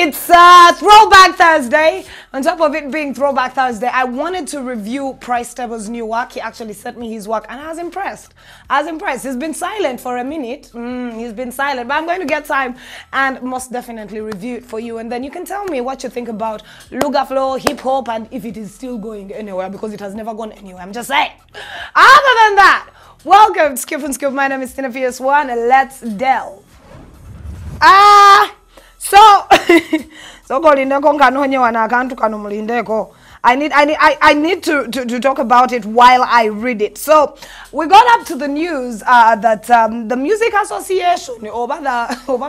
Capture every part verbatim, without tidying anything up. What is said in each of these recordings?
it's uh, Throwback Thursday. On top of it being Throwback Thursday, I wanted to review Price Table's new work. He actually sent me his work and I was impressed. I was impressed. He's been silent for a minute. Mm, he's been silent, but I'm going to get time and most definitely review it for you. And then you can tell me what you think about Luga Flow, hip hop, and if it is still going anywhere, because it has never gone anywhere. I'm just saying. Other than that, welcome to Skip and Scoop. My name is Tina P S one and let's delve. Ah! So, so I need, I need, I, I need to, to, to talk about it while I read it. So, we got up to the news uh, that um, the Music Association, over the, over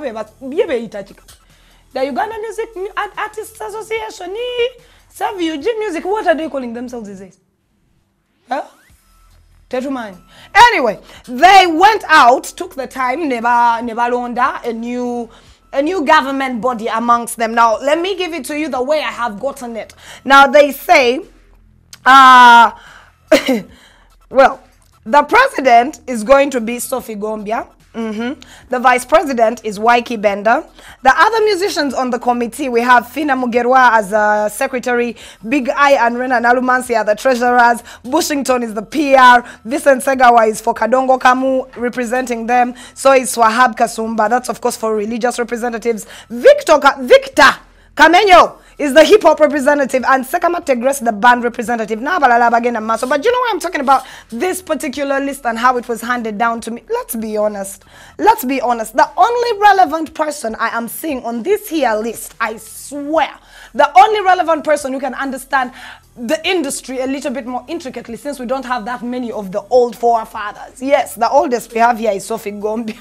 the Uganda Music Artists Association, Save U G Music, what are they calling themselves these days? Huh? Tetumani. Anyway, they went out, took the time, never, never londa, a new... a new government body amongst them. Now, let me give it to you the way I have gotten it. Now, they say, uh, well, the president is going to be Sophie Gombia. Mm-hmm. The vice president is Waiki Benda. The other musicians on the committee, we have Fina Mugerwa as a secretary, Big I and Rena Nalumansi are the treasurers, Bushington is the P R, Vincent Segawa is for Kadongo Kamu representing them, so is Swahab Kasumba, that's of course for religious representatives. Victor, Ka Victor Kamenyo is the hip-hop representative, and Sekama Tegres, the band representative. Now, but you know why I'm talking about this particular list and how it was handed down to me? Let's be honest. Let's be honest. The only relevant person I am seeing on this here list, I swear, the only relevant person who can understand the industry a little bit more intricately, since we don't have that many of the old forefathers. Yes, the oldest we have here is Sophie Gombia.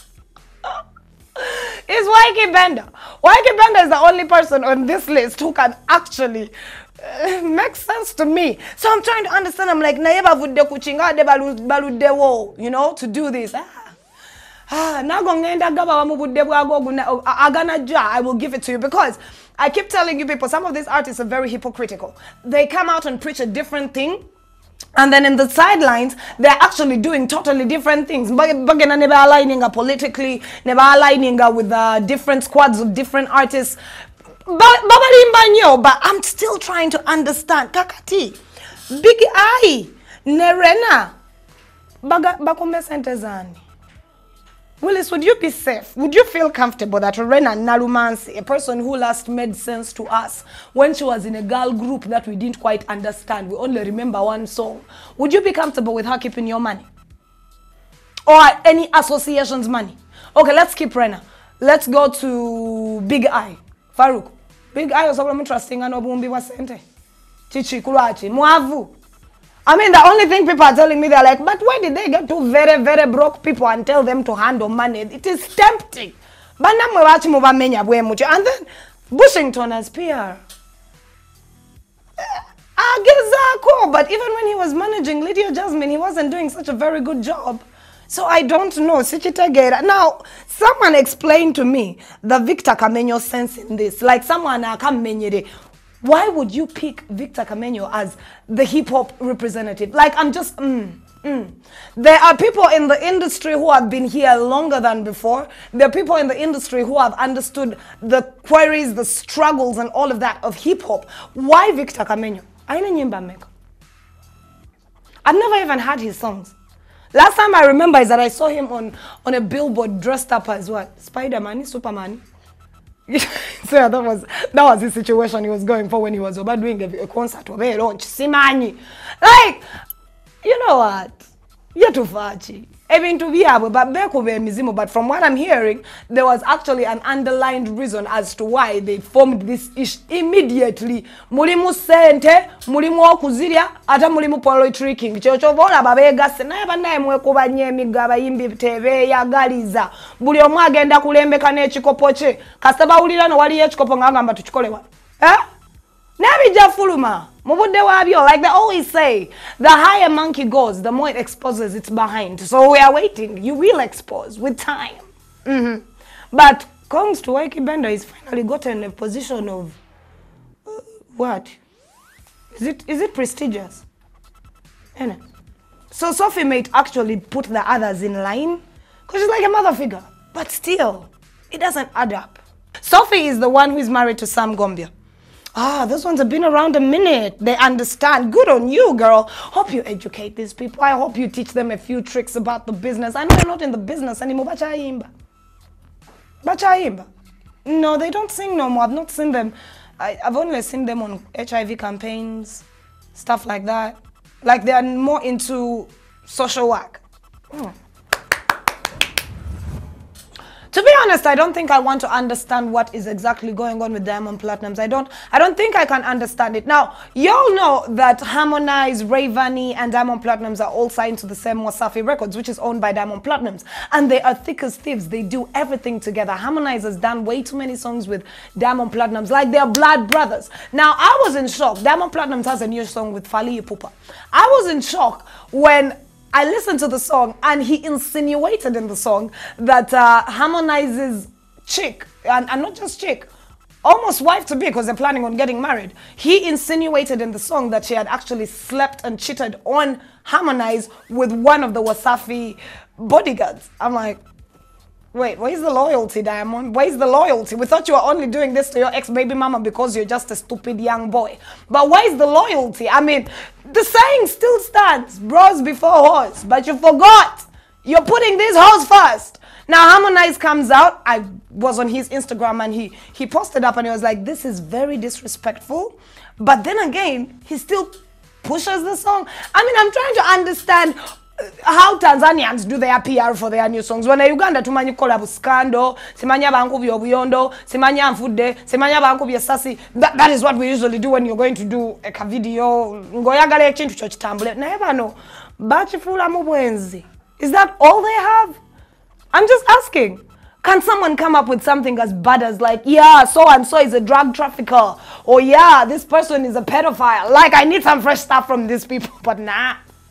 Is Waiki Benda. Waiki Benda is the only person on this list who can actually uh, make sense to me. So I'm trying to understand. I'm like, Naiba vude kuchinga de balu dewo, you know, to do this. Ah, ah, na gongenda gaba wamu vude bwago agana ja. I will give it to you because I keep telling you people, some of these artists are very hypocritical. They come out and preach a different thing, and then in the sidelines, they're actually doing totally different things. Bagena never aligning politically, never aligning with uh, different squads of different artists. But I'm still trying to understand. Kakati, Big I, Nerena, Bakombe Sentezani. Willis, would you be safe? Would you feel comfortable that Rena Nalumansi, a person who last made sense to us when she was in a girl group that we didn't quite understand, we only remember one song, would you be comfortable with her keeping your money? Or any association's money? Okay, let's keep Rena. Let's go to Big I. Farouk. Big I was interesting and Obumbi was sente. Chichi Kulachi. Muavu. I mean, the only thing people are telling me, they're like, but why did they get two very, very broke people and tell them to handle money? It is tempting. And then, Bushington as P R. But even when he was managing Lydia Jasmine, he wasn't doing such a very good job. So I don't know. Now, someone explained to me the Victor Kamenyo sense in this. Like someone, why would you pick Victor Kamenyo as the hip-hop representative? Like, I'm just, mm, mm. There are people in the industry who have been here longer than before. There are people in the industry who have understood the queries, the struggles, and all of that of hip-hop. Why Victor Kamenyo? I've never even heard his songs. Last time I remember is that I saw him on, on a billboard dressed up as what? Spider-Man, Superman. So yeah, that was that was the situation he was going for when he was about doing a, a concert or a launch. Simani, like, you know what? You're too fachi. Even to be able, but but from what I'm hearing, there was actually an underlined reason as to why they formed this ish immediately. Mulimu sente, mulimu okuziria, ata mulimu poetry king. Chocho vola babega sena banaye mwekuba nyemiga abayimbi tebe yagaliza. Buli omwe agenda kulembeka n'ekikopo kye. Kasaba ulira no wali ekikopo ngagamba tukikolewa. Eh? Nebija fuluma. Like they always say, the higher monkey goes, the more it exposes its behind. So we are waiting. You will expose with time. Mm-hmm. But comes to Waiki Benda, he's finally gotten a position of uh, what? Is it is it prestigious? So Sophie might actually put the others in line because she's like a mother figure. But still, it doesn't add up. Sophie is the one who is married to Sam Gombia. Ah, those ones have been around a minute. They understand. Good on you, girl. Hope you educate these people. I hope you teach them a few tricks about the business. I know you're not in the business anymore. Bachaimba. Bachaimba. No, they don't sing no more. I've not seen them. I, I've only seen them on H I V campaigns, stuff like that. Like they are more into social work. Hmm. To be honest, I don't think I want to understand what is exactly going on with Diamond Platnumz. I don't I don't think I can understand it. Now, y'all know that Harmonize, Rayvanny, and Diamond Platnumz are all signed to the same Wasafi Records, which is owned by Diamond Platnumz. And they are thick as thieves. They do everything together. Harmonize has done way too many songs with Diamond Platnumz, like they're blood brothers. Now, I was in shock. Diamond Platnumz has a new song with Fally Ipupa. I was in shock when I listened to the song and he insinuated in the song that uh, Harmonize's chick, and, and not just chick, almost wife to be because they're planning on getting married. He insinuated in the song that she had actually slept and cheated on Harmonize with one of the Wasafi bodyguards. I'm like, wait, where's the loyalty, Diamond? Where's the loyalty? We thought you were only doing this to your ex-baby mama because you're just a stupid young boy. But where's the loyalty? I mean, the saying still stands, bros before hoes, but you forgot. You're putting these hoes first. Now, Harmonize comes out. I was on his Instagram and he, he posted up and he was like, this is very disrespectful. But then again, he still pushes the song. I mean, I'm trying to understand how Tanzanians do their P R for their new songs. When Uganda tumanyi collab scandal, simanya banku byo buyondo, simanya mfude, simanya banku bya sasi. That, that is what we usually do when you're going to do a video. Ngoyagala ekintu kyo kitambule. Never know. Bachifula mu bwenzi. Is that all they have? I'm just asking. Can someone come up with something as bad as like, yeah, so and so is a drug trafficker, or yeah, this person is a pedophile? Like, I need some fresh stuff from these people, but nah.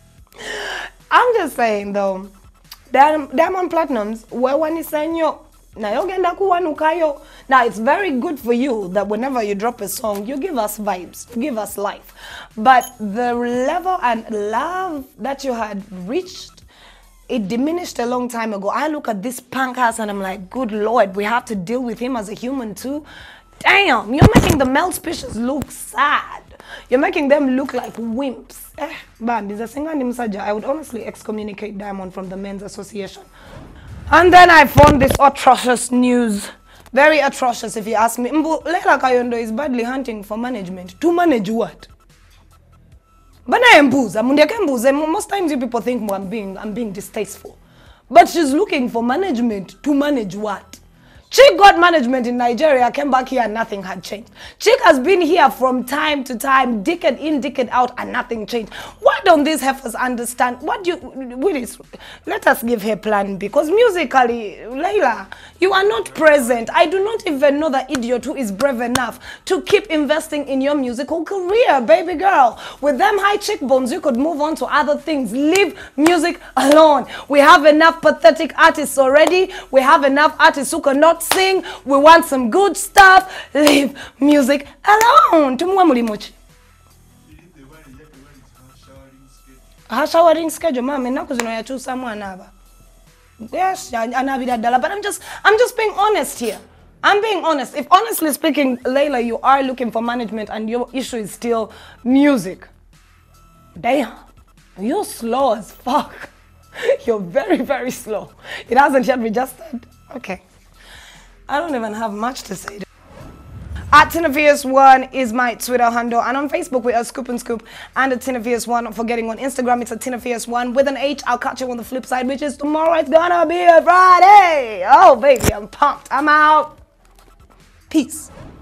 I'm just saying though, Diamond Platnumz, wewe ni senyo, na yogenda kuwanukayo. Now it's very good for you that whenever you drop a song, you give us vibes, you give us life. But the level and love that you had reached, it diminished a long time ago. I look at this punk ass and I'm like, good Lord, we have to deal with him as a human too. Damn, you're making the male species look sad. You're making them look like wimps. Eh, band is a singer named Saja. I would honestly excommunicate Diamond from the Men's Association. And then I found this atrocious news. Very atrocious if you ask me. Mbu, Leila Kayondo is badly hunting for management. To manage what? Bana embuza, mundiake embuza. Most times you people think I'm being, I'm being distasteful. But she's looking for management. To manage what? Chick got management in Nigeria, came back here and nothing had changed. Chick has been here from time to time, decade in, decade out, and nothing changed. Why don't these heifers understand? What do you, Willis, let us give her plan, because musically, Leila, you are not present. I do not even know the idiot who is brave enough to keep investing in your musical career, baby girl. With them high cheekbones, you could move on to other things. Leave music alone. We have enough pathetic artists already. We have enough artists who cannot sing. We want some good stuff. Leave music alone. Tumwe mulimochi. Her showering schedule, mama, naku zino ya chusa mwana aba. Yes, anabida dala, but I'm just I'm just being honest here. I'm being honest. If honestly speaking, Leila, you are looking for management and your issue is still music. Damn. You're slow as fuck. You're very, very slow. It hasn't yet registered. Okay. I don't even have much to say. At Tinavious one is my Twitter handle, and on Facebook we are Scoop and Scoop, and at Tinavious one. Forgetting on Instagram, it's at Tinavious one with an H. I'll catch you on the flip side, which is tomorrow. It's gonna be a Friday. Oh baby, I'm pumped. I'm out. Peace.